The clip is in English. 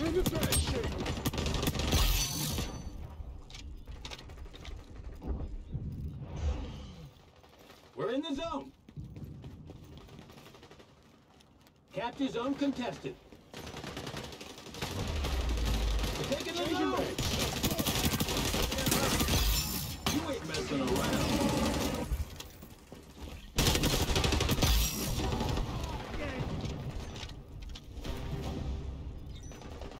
Feeling the threat. We're in the zone. Capture zone contested. We're taking the zone. You ain't messing around.